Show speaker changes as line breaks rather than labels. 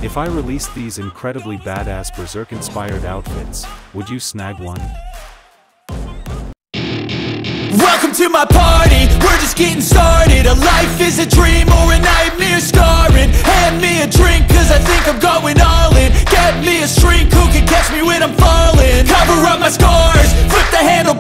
If I released these incredibly badass Berserk-inspired outfits, would you snag one?
Welcome to my party, we're just getting started. A life is a dream or a nightmare scarring. Hand me a drink cause I think I'm